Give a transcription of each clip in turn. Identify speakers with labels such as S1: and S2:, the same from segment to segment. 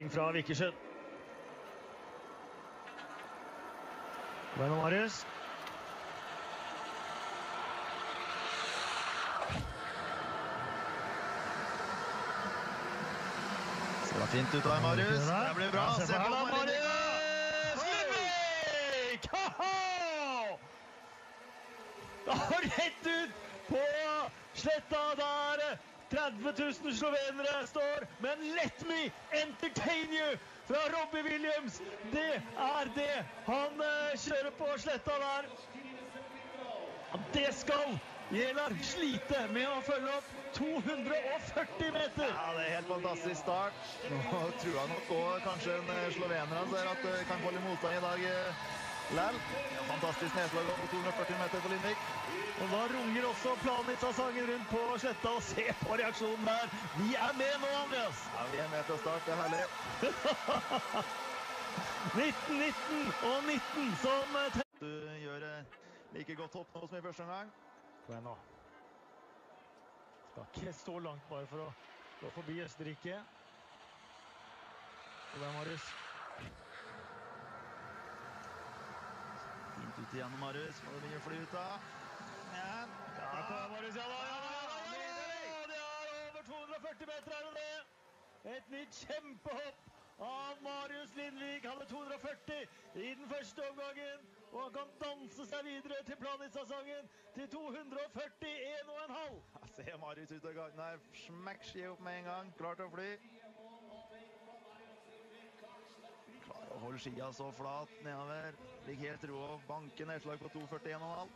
S1: Fra Vikersund. Gjennom Marius.
S2: Ser det fint ut av Marius. Det blir bra.
S1: Se på Marius Lindvik! Rett ut på sletta der 30 000 slovenere står, men let me entertain you fra Robbie Williams. Det det han kjører på sletta der. Det skal Gjelar slite med å følge opp 240 meter.
S2: Ja, det helt fantastisk start. Nå tror jeg nok også kanskje en slovener ser at det kan få litt motstand i dag. Lell. Fantastisk nedslag på 240 meter på Lindvik.
S1: Og da runger også Planica-sangen rundt på sletta, og se på reaksjonen der. Vi med nå, Andreas.
S2: Ja, vi med til å starte, det herlig.
S1: 19, 19 og 19 som...
S2: Du gjør like godt hopp nå som i første omgang.
S1: Kom igjen nå. Skal ikke stå langt bare for å gå forbi Østerrike. Og det Marius.
S2: Fint ut igjen, Marius. Må det mye fly ut av. Ja.
S1: Marius, ja da. Det over 240 meter, det det. Et nytt kjempehopp av Marius Lindvik. Han 240 i den første omgangen, og han kan danse seg videre til Planica-sangen til 241,5.
S2: Se Marius ut av gangen her. Smekk ski opp med en gang. Klart å fly. Klarer å holde skia så flat nedover. Ligger helt ro og banker nedslag på 241,5.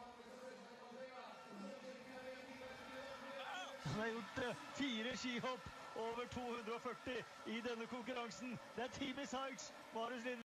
S1: Han har gjort 4 skihopp over 240 i denne konkurransen. Det Team i Sarks, Marius Lindvik.